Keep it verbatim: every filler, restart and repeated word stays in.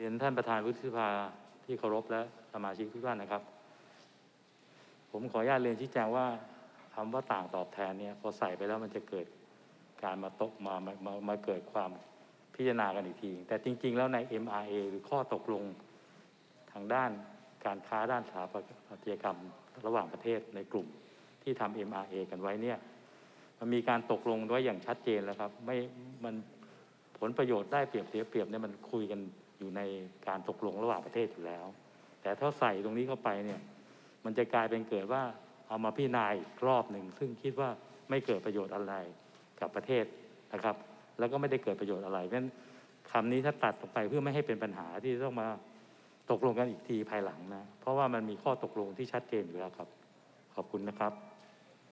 รียนท่านประธานวุฒิสภาที่เคารพและสมาชิกทุกท่านนะครับผมขออนุญาตเรียนชี้แจงว่าคำว่าต่างตอบแทนเนี่ยพอใส่ไปแล้วมันจะเกิดการมาตกมามามามาเกิดความพิจารณากันอีกทีแต่จริงๆแล้วใน เอ็ม อาร์ เอ หรือข้อตกลงทางด้านการค้าด้านสถาปัตยกรรมระหว่างประเทศในกลุ่มที่ทำ เอ็ม อาร์ เอ กันไว้เนี่ยมันมีการตกลงไว้อย่างชัดเจนแล้วครับไม่มันผลประโยชน์ได้เปรียบเสียเปรียบเนี่ยมันคุยกันอยู่ในการตกลงระหว่างประเทศอยู่แล้วแต่ถ้าใส่ตรงนี้เข้าไปเนี่ยมันจะกลายเป็นเกิดว่าเอามาพิจารณาอีกรอบหนึ่งซึ่งคิดว่าไม่เกิดประโยชน์อะไรกับประเทศนะครับแล้วก็ไม่ได้เกิดประโยชน์อะไรเพราะฉะนั้นคำนี้ถ้าตัดออกไปเพื่อไม่ให้เป็นปัญหาที่ต้องมาตกลงกันอีกทีภายหลังนะเพราะว่ามันมีข้อตกลงที่ชัดเจนอยู่แล้วครับขอบคุณนะครับ